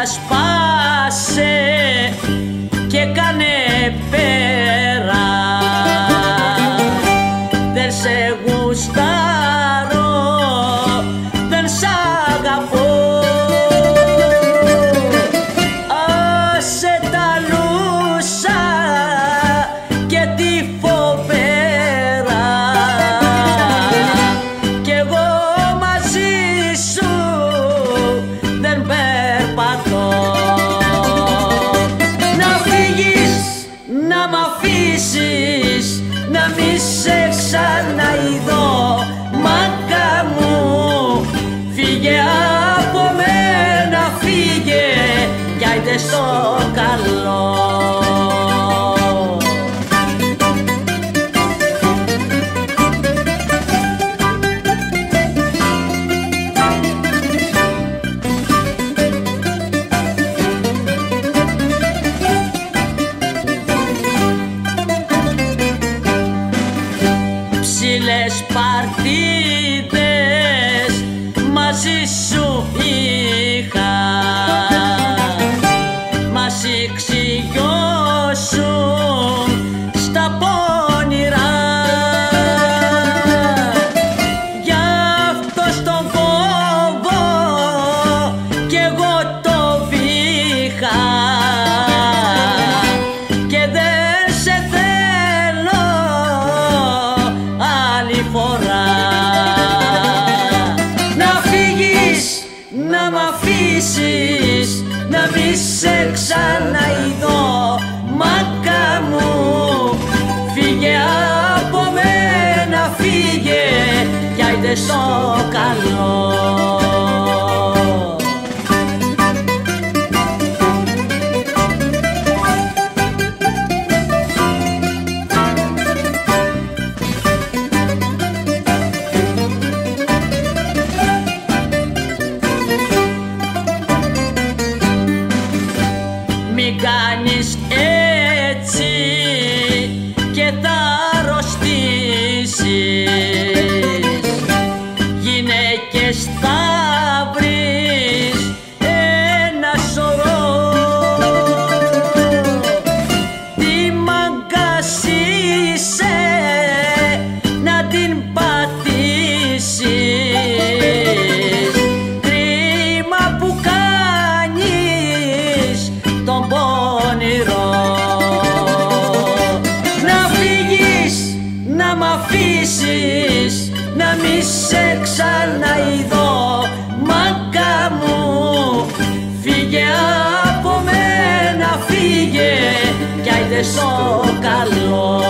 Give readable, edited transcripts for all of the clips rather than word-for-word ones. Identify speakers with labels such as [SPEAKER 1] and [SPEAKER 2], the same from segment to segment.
[SPEAKER 1] σπάσε και κάνε πέρα. Δεν σε γουστάρω, δεν σ' αγαπώ. Άσε τα λούσα και τη φοβέρα, κι εγώ μαζί σου δεν περπατώ. Να φύγεις, να μ' αφήσεις, να μη σε ξαναειδώ. Μάκα μου, φύγε από μένα, φύγε κι άιντε στο καλό. Ψηλές παρτίδες μαζί σου είχα, μας εξηγιώσουν στα πόνιρα. Γι' αυτό στον φόβο κι εγώ το βήχα και δεν σε θέλω άλλη φορά. Να φύγεις, να μ' αφήσεις, να μη σε ξαναειδώ. Μάκα μου, φύγε από μένα, φύγε κι άιντε στο καλό. Μην κάνεις έτσι και θα αρρωστήσεις. Γυναίκες θα βρεις ένα σωρό. Τι μάγκας είσαι να την πατήσεις. Κρίμα που κάνεις τον πόνιρο. Να φύγεις, να μ' αφήσεις, να μη σε ξαναειδώ. Μάκα μου, φύγε από μένα, φύγε κι άιντε στο καλό.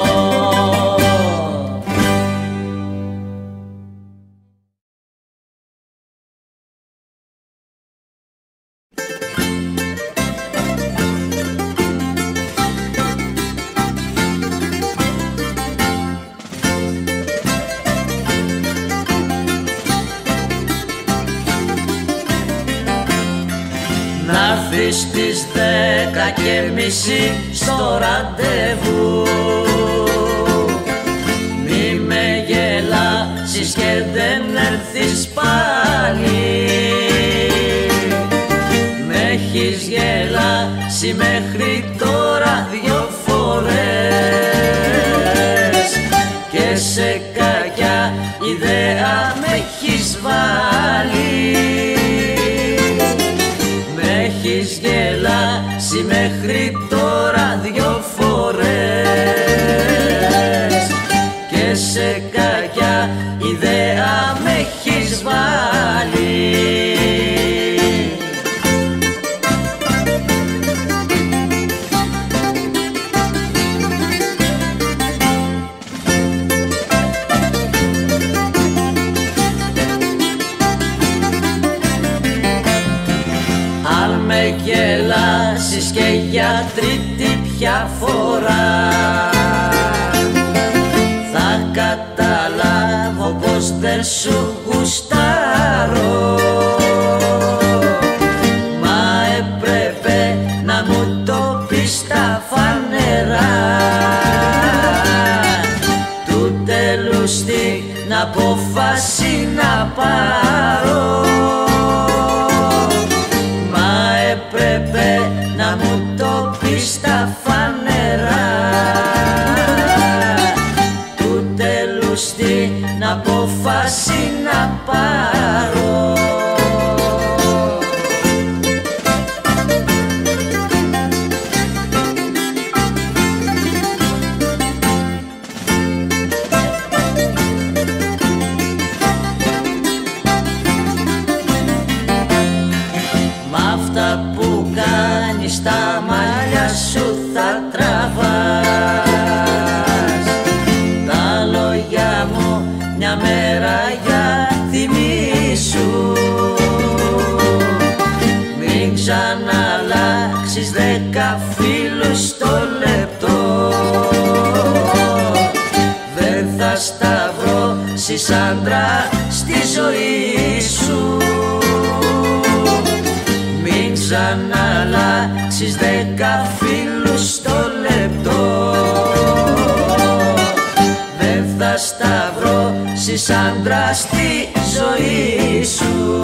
[SPEAKER 1] Να'ρθεις στις 10:30 στο ραντεβού. Μη με γελάσεις και δεν έρθεις πάλι. Μ' έχεις γελάσει μέχρι τώρα 2 φορές και σε κακιά ιδέα μ' έχεις βάλει. Έχεις γελάσει μέχρι τώρα 2 φορές και σε κακιά ιδέα μ' έχεις βάλει. Αν με γελάσεις και για τρίτη πια φορά, θα καταλάβω πως δεν σου γουστάρω. Μα έπρεπε να μου το πεις στα φανερά. Του τέλους την απόφαση να πάρω. αν αλλάξεις 10 φίλους το λεπτό, δεν θα σταυρώσεις άντρα στη ζωή σου.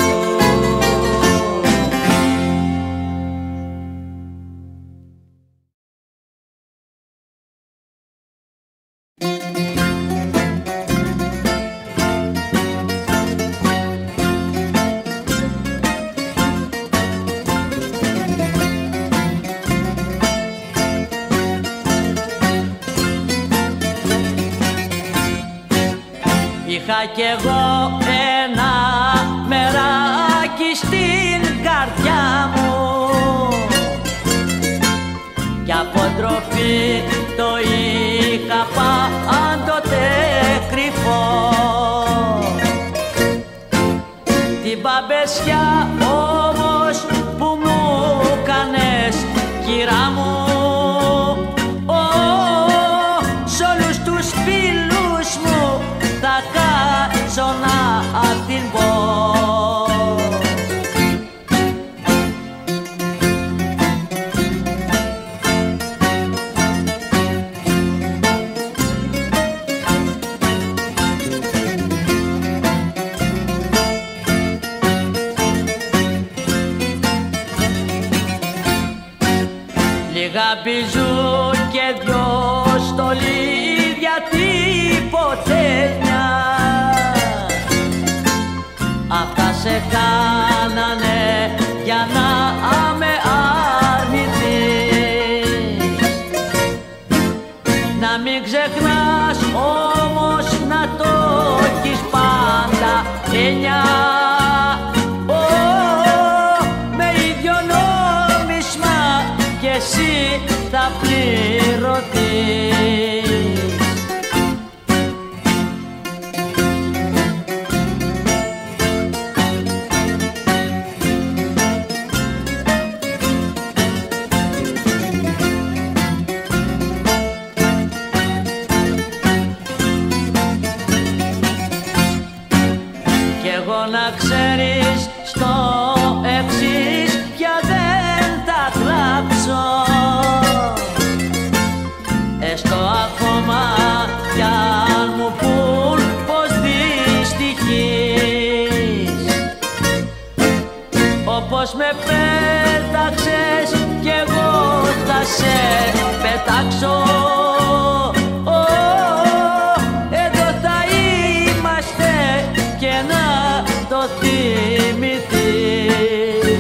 [SPEAKER 2] Είχα κι εγώ ένα μεράκι στην καρδιά μου κι από ντροπή το είχα πάντοτε κρυφό. Την μπαμπεσιά όμως που μου κάνες, κυρά μου, σ' όλους τους φίλους μου θα κάτσω να την πω. Λίγα μπιζού και δυο στολίδια, τυποτένια, αυτά σε κάνανε για να με αρνηθείς. Να μην ξεχνάς όμως να το έχεις πάντα εννιά, με ίδιο νόμισμα κι εσύ θα πληρωθείς. Να ξέρεις στο εξής πια δεν θα κλάψω, έστω ακόμα κι αν μου πουν πως δυστυχείς. Όπως με πέταξες κι εγώ θα σε πετάξω, εδώ θα είμαστε και να το θυμηθείς.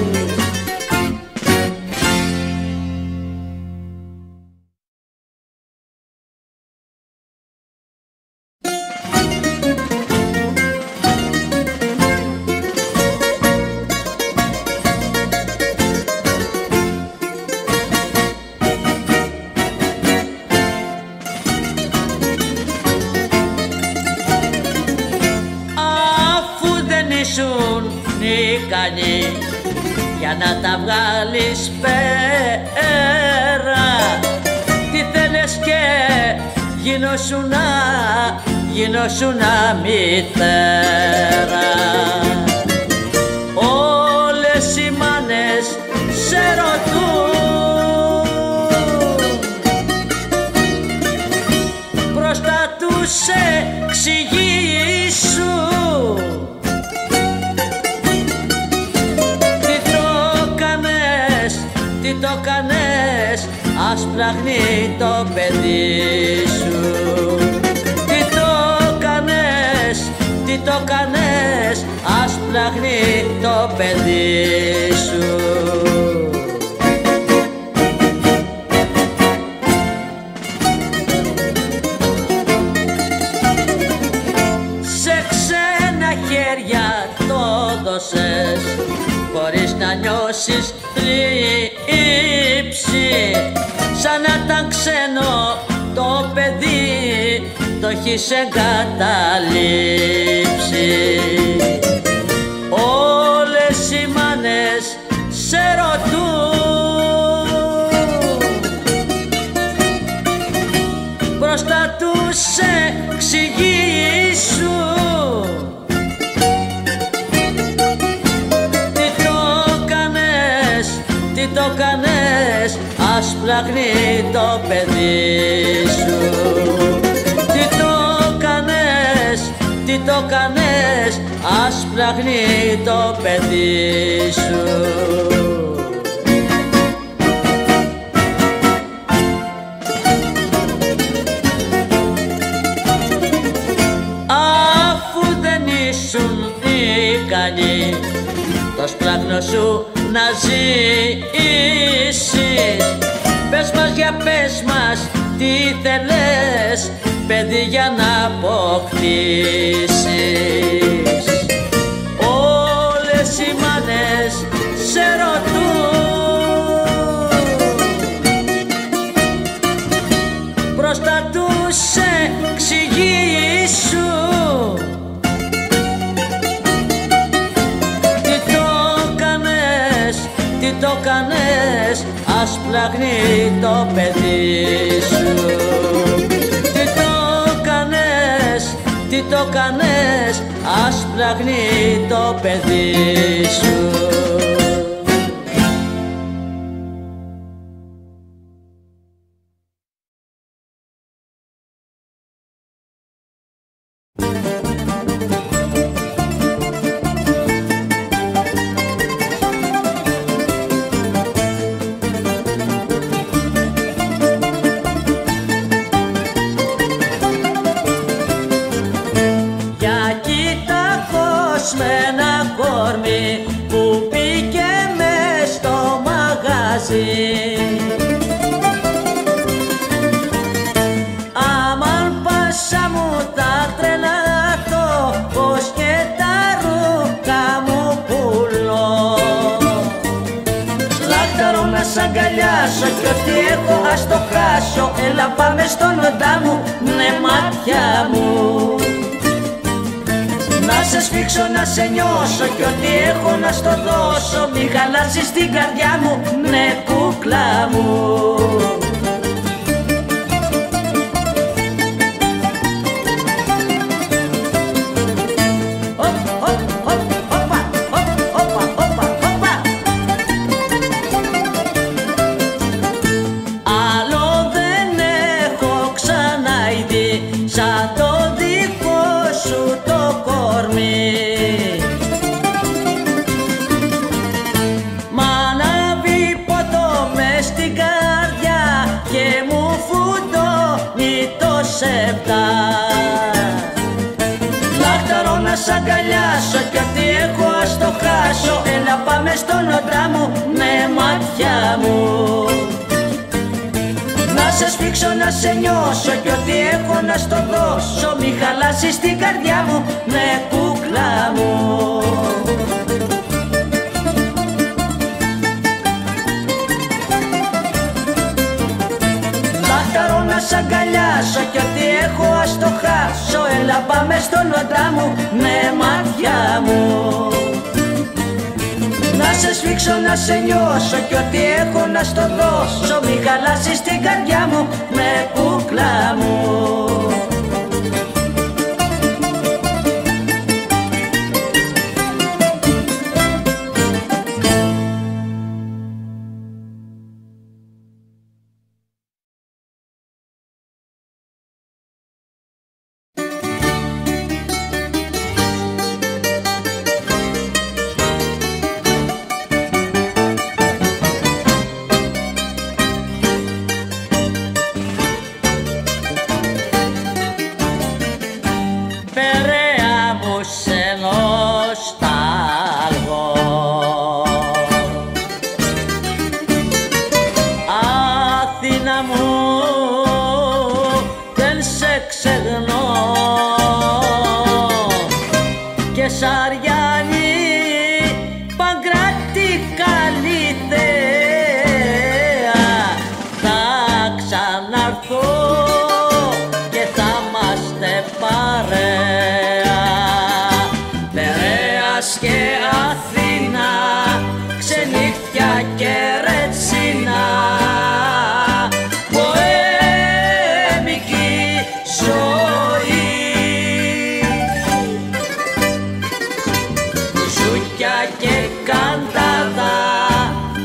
[SPEAKER 2] Ικανή για να τα βγάλεις πέρα, τι θέλες και γίνωσουνα μητέρα. Όλες οι μάνες σε ρωτούν, μπροστά τους σε εξηγήσουν τι το κάνες, ασπράχνει το παιδί σου. Τι το κάνες, ασπράχνει το παιδί σου. Σε ξένα χέρια το δώσες, χωρίς να νιώσεις θλίψη, σαν να ήταν ξένο το παιδί, το έχεις εγκαταλείψει. Όλες οι μάνες σε ρωτούν, μπροστά τους σε εξηγήσουν τι το κάνες, ας πλαχνεί το παιδί σου. Τι το κάνες, τι το κάνες, ας πλαχνεί το παιδί σου. Ικανή το σπλάχνο σου να ζήσεις. Πες μας για πες μας τι θέλες, παιδί, για να αποκτήσεις. Όλες οι μάνες σε ρωτούν, μπροστά τους σε εξηγήσουν. Τι το κάνες, ας πλαχνεί το παιδί σου. Τι το κάνες, τι το κάνες, ας πλαχνεί το παιδί σου. Με ένα κορμί που πήγε μες στο μαγαζί, αμάν πάσα μου τα τρελαθώ, πως και τα ρούχα μου πουλώ. Λάχταρο να σ' αγκαλιάσω κι ό,τι έχω ας το χάσω. Έλα πάμε στον οντά μου, ναι μάτια μου. Να σε σφίξω, να σε νιώσω κι ό,τι έχω να στο δώσω. Μη χαλάσεις την καρδιά μου, ναι κούκλα μου. Άλλο δεν έχω ξαναειδεί σαν το δικό σου το κορμί. Μ' ανάβει ποτό μες στην καρδιά και μου φουντώνει το σεπτά. Λάχταρο να σ' αγκαλιάσω κι ό,τι έχω ας το χάσω. Έλα πάμε στον οντρά μου, με μάτια μου. Να σε σφίξω, να σε νιώσω κι ό,τι έχω να στο δώσω. Μη χαλάσεις την καρδιά μου, με κούκλα μου. Λάχταρο να σ' αγκαλιάσω κι ό,τι έχω ας το χάσω. Έλα πάμε στον οντρά μου, με μάτια μου. Να σε σφίξω, να σε νιώσω κι ό,τι έχω να στο δώσω. Μη χαλάσεις την καρδιά μου, με κούκλα μου.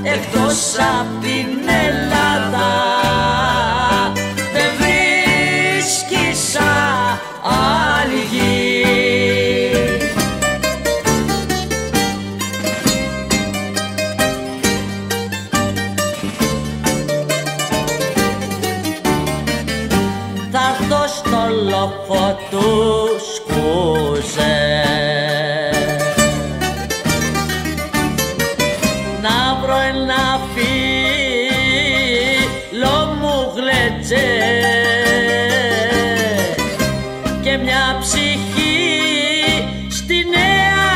[SPEAKER 1] εκτός απ' την Ελλάδα. Δεν βρίσκεις άλλη γη. Θα έρθω στο λόφο του Σκούζε να βρω ένα φίλο μου γλετζέ και μια ψυχή στη Νέα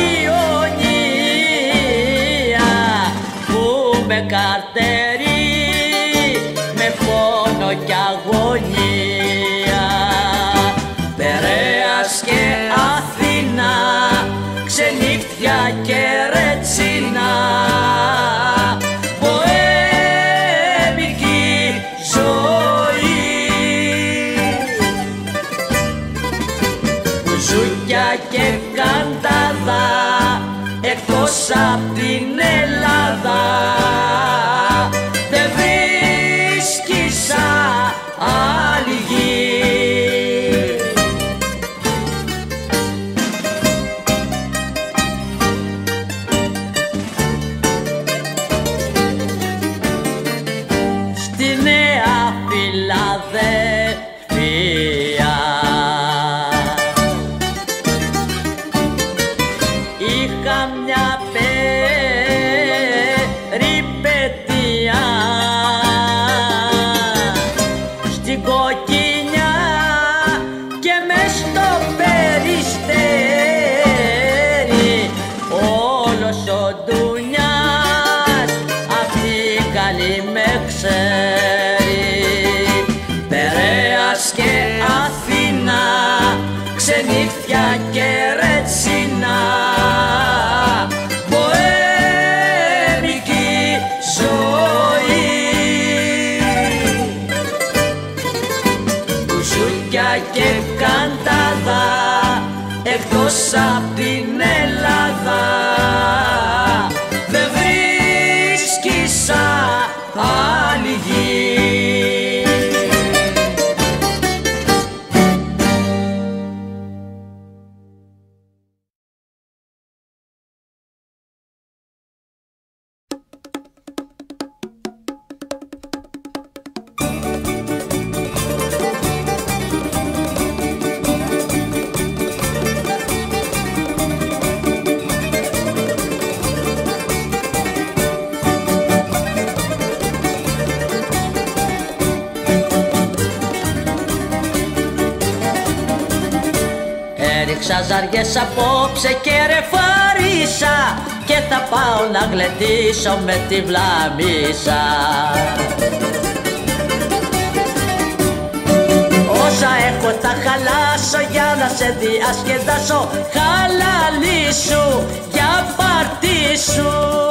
[SPEAKER 1] Ιωνία που με καρτερεί με πόνο κι αγωνία. Περέας και Αθήνα, ξενύχτια και ρετσίνα, ποέμικη ζωή. Μπουζούκια και καντάδα, εκτός απ' την Ελλάδα. Δεν βρίσκεις άλλη γη. Στη Νέα Φιλαδελφία είχα μια περιπέτεια στην Κοκκινιά και μες στο Περιστέρι όλος ο ντουνιάς απ' την καλή με ξέρει. Περέας και Αθήνα, ξενύχτια και ρετσίνα, ποέμικη ζωή. Μπουζούκια και καντάδα, εκτός απ' την Ελλάδα. Δεν βρίσκεις άλλη γη. Έριξα ζαριές απόψε και ρεφάρισα και θα πάω να γλεντήσω με τη Βλαμίσα. Όσα έχω θα χαλάσω για να σε διασκεδάσω. Χαλαλή σου για πάρτι σου.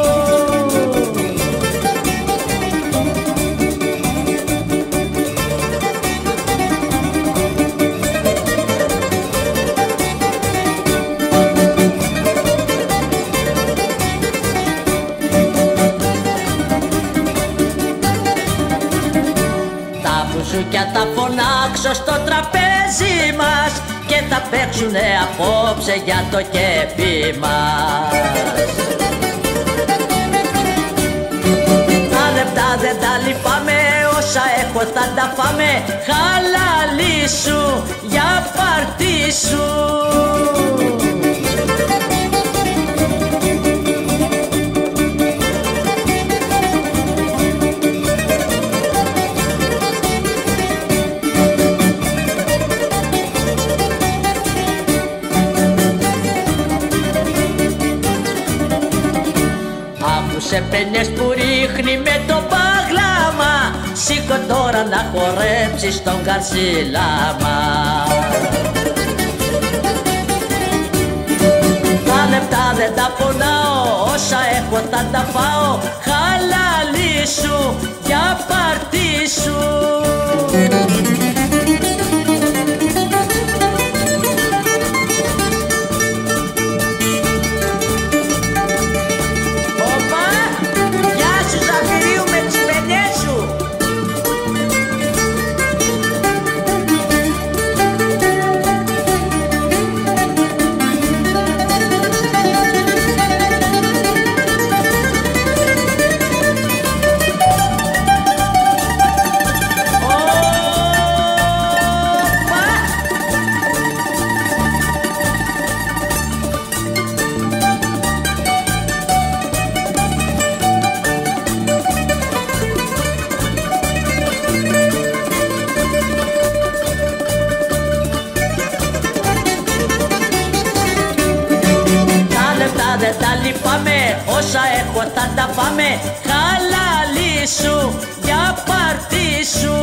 [SPEAKER 1] Και θα φωνάξω στο τραπέζι μας και θα παίξουνε απόψε για το κέφι μας. Τα λεπτά δεν τα λυπάμαι, όσα έχω θα τα φάμε. Χαλαλή σου για πάρτι σου. Σε παινιές που ρίχνει με το παγλάμα, σήκω τώρα να χορέψεις τον Καρσιλάμα. Τα λεπτά δεν τα πονάω, όσα έχω θα τα φάω. Χαλαλή σου για πάρτι σου. Γεια όσα έχω θα τα πάμε. Χαλαλή σου για πάρτι σου.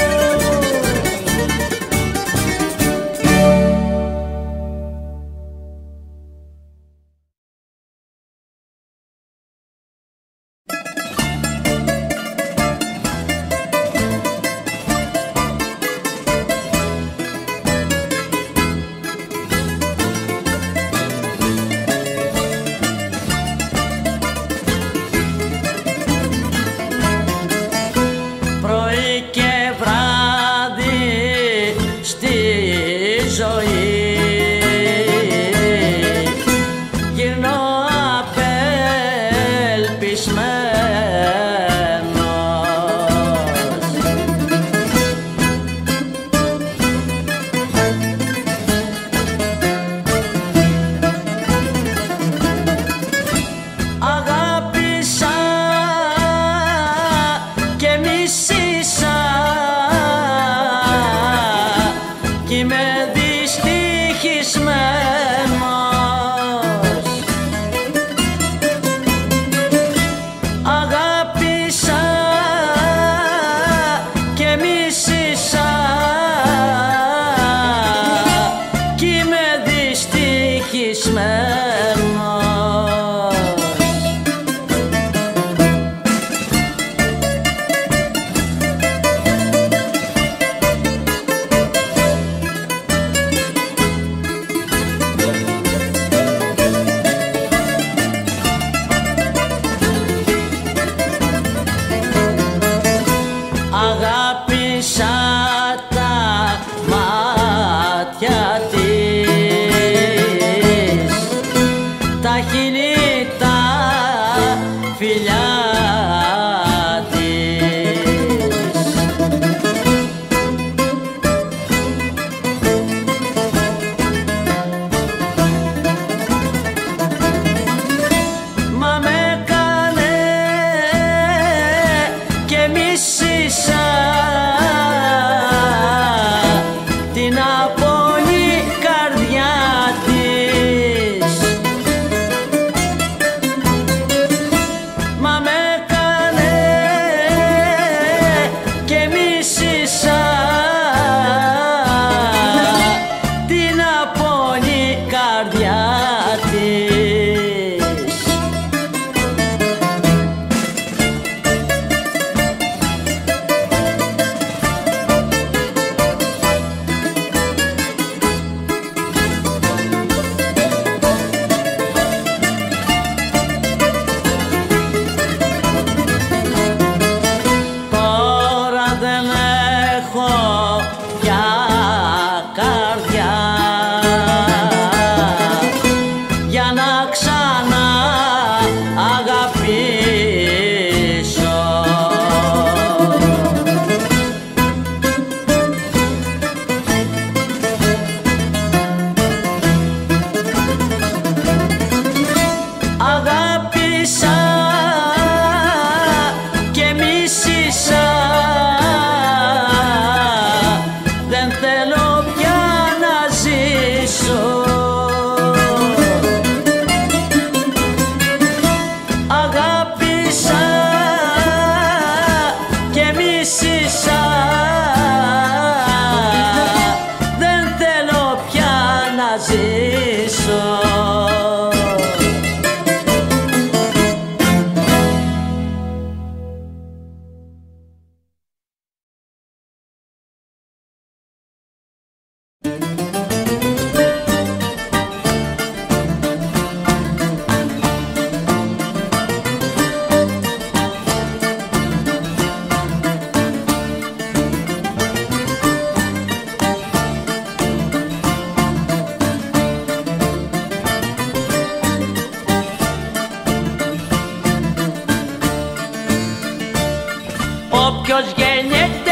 [SPEAKER 2] Όποιος γεννιέται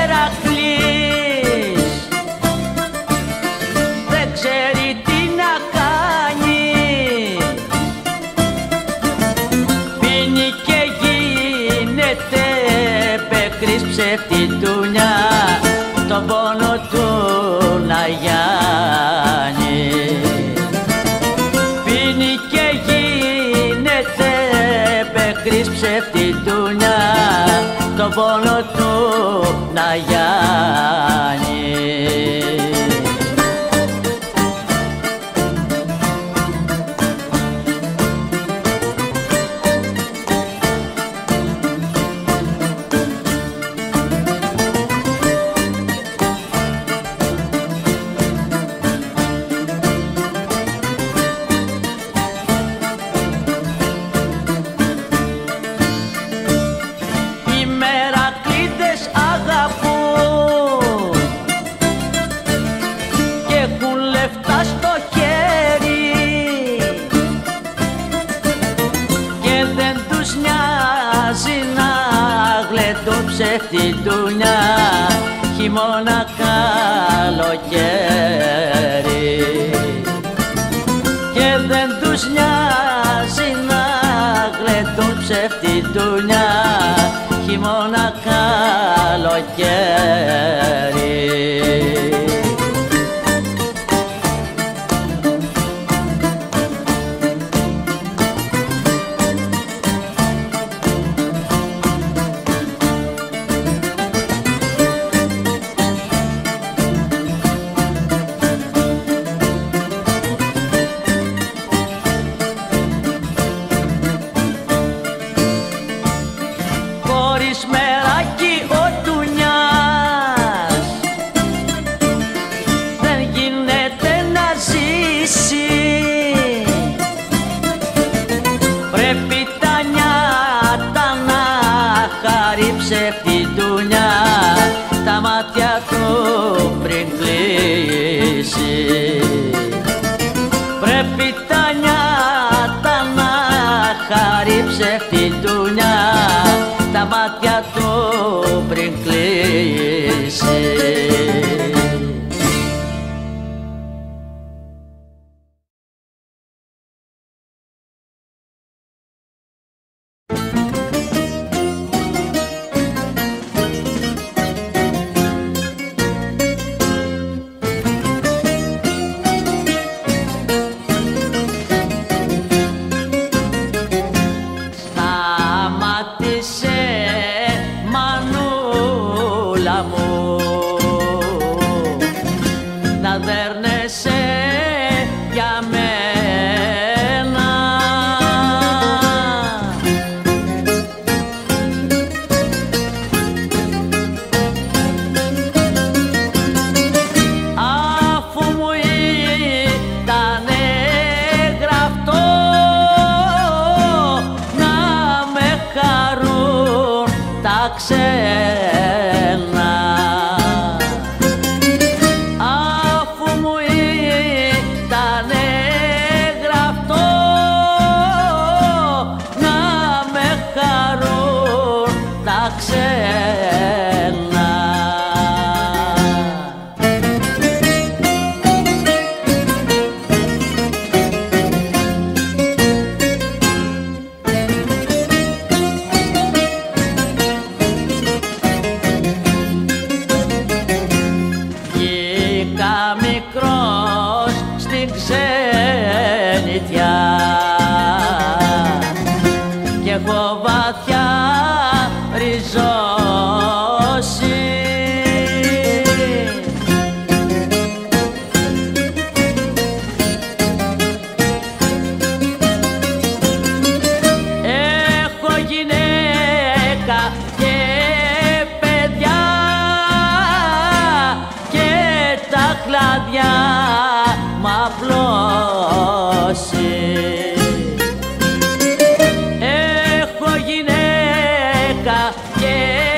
[SPEAKER 2] μεραχλής δεν ξέρει τι να κάνει. Πίνει και γίνεται παίκτης ψευτιτούνια, τον πόνο του να γιάνει. Πίνει και γίνεται μικρής ψευτιτούνια το πόνο του να γιάνει. Ψευτιτούνια χειμώνα καλοκαίρι και δεν τους νοιάζει να γλεντούν ψευτιτούνια χειμώνα καλοκαίρι. Ψευτιτούνια τα μάτια του πριν κλείσει. Πρέπει τα νιάτα να χαρεί ψευτιτούνια τα μάτια του πριν κλείσει. Και έχω βαθιά ριζώσει. Έχω γυναίκα και παιδιά και τα κλαδιά μ' απλώσει. Έχω γυναίκα και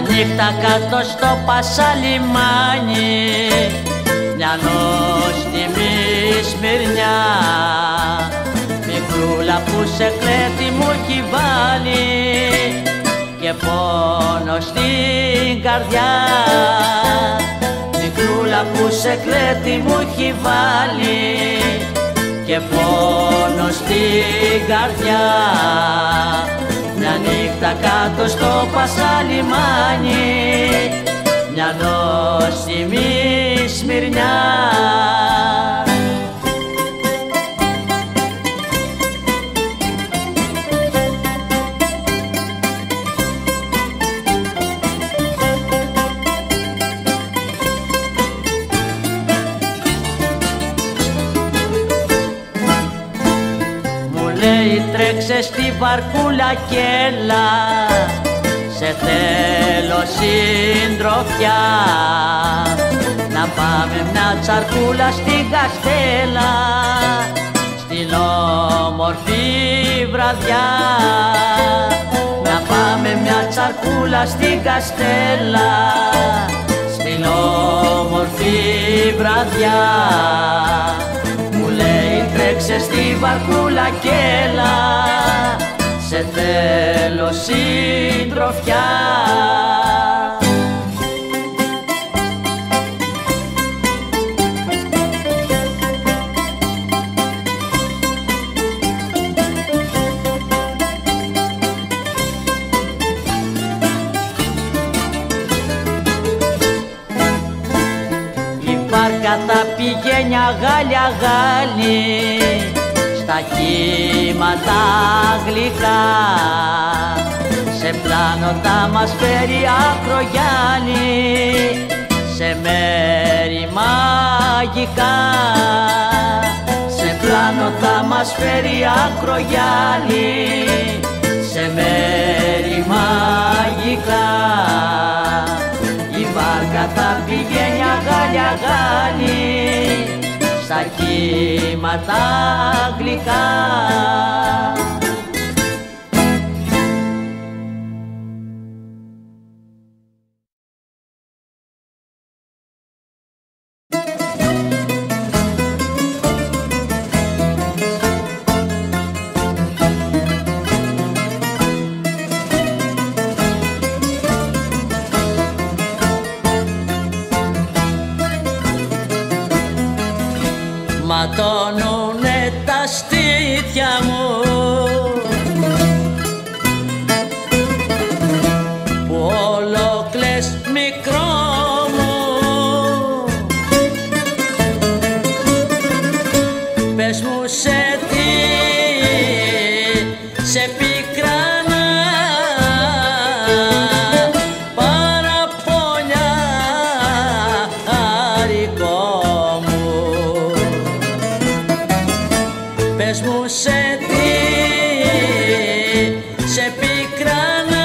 [SPEAKER 1] νύχτα κάτω στο Πασαλιμάνι, μια νόστιμη Σμυρνιά, μικρούλα που σε κλέτη μου έχει βάλει και πόνο στην καρδιά. Μικρούλα που σε κλέτη μου έχει βάλει και πόνο στην καρδιά. Μια νύχτα κάτω στο Πασαλιμάνι, μια νόστιμη Σμυρνιά. Τρέξε στη βαρκούλα κι έλα, σε θέλω συντροφιά. Να πάμε μια τσαρκούλα στην Καστέλα, στην όμορφη βραδιά. Να πάμε μια τσαρκούλα στην Καστέλα, στην όμορφη βραδιά. Τρέξε στη βαρκούλα κι έλα, σε θέλω συντροφιά. Η βάρκα θα πηγαίνει αγάλι-αγάλι στα κύματα γλυκά, σε πλάνο θα μας φέρει ακρογιάλι, σε μέρη μαγικά. Σε πλάνο θα μας φέρει ακρογιάλι, σε μέρη μαγικά. Η βάρκα θα πηγαίνει αγάλι-αγάλι στα κύματα γλυκά. Ματώνουνε τα στήθια μου που όλο κλαις μικρό μου. Πες μου σε τι σε πικράνα, παραπονιά αρικό μου. Πες μου σε τι σε πικράνα,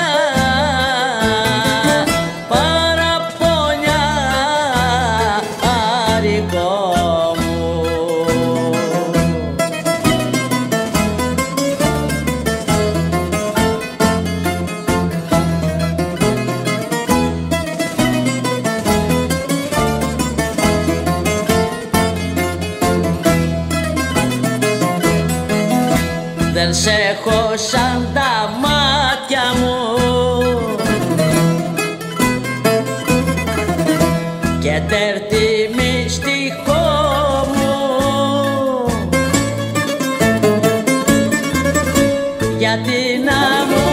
[SPEAKER 1] παραπονιά αρικό μου. Δεν σε έχω σαν τα μάτια μου και τέρτη μυστικό μου, γιατί να μου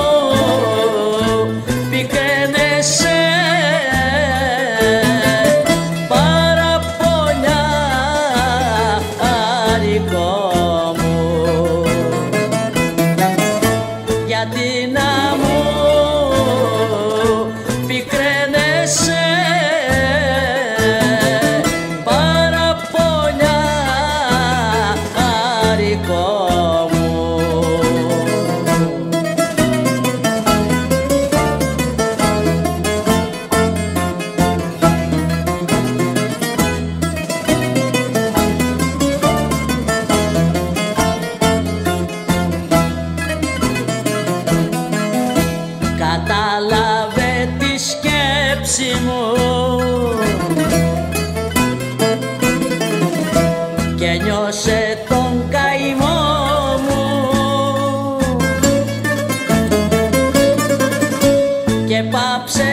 [SPEAKER 1] πικραίνεσαι, παραπονιά αρικό. Γιατί να μου πικραίνεσαι, παραπονιά αρικό μου.
[SPEAKER 2] τραπέζι μου και νιώσε τον καημό μου και πάψε